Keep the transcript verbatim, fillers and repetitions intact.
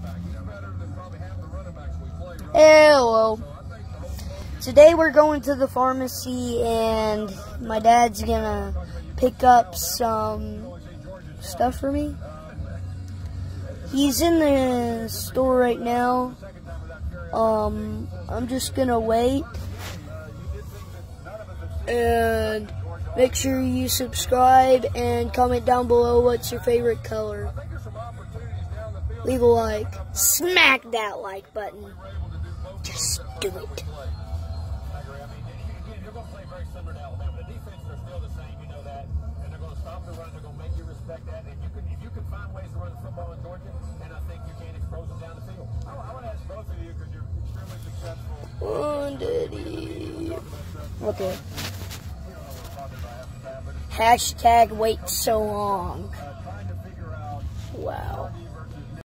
Hello. Today we're going to the pharmacy and my dad's gonna pick up some stuff for me. He's in the store right now. Um, I'm just gonna wait. And make sure you subscribe and comment down below what's your favorite color. Leave a like. Smack that like button. Just do it. Okay. Hashtag wait so long. Wow.